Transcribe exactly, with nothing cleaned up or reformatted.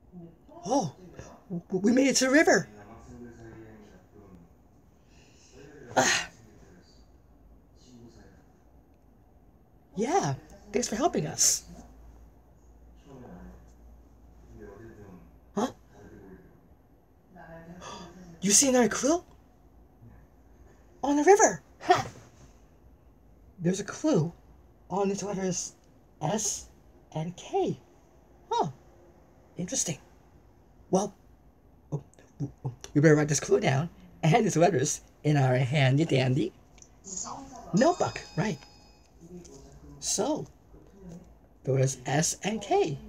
Oh, we made it to the river. Ah, yeah, thanks for helping us. Huh? You see another clue? On the river. Ha! There's a clue on its letters S and K. Huh. Interesting. Well, oh, oh, oh, we better write this clue down and its letters in our handy dandy notebook. Right. So, there was S and K.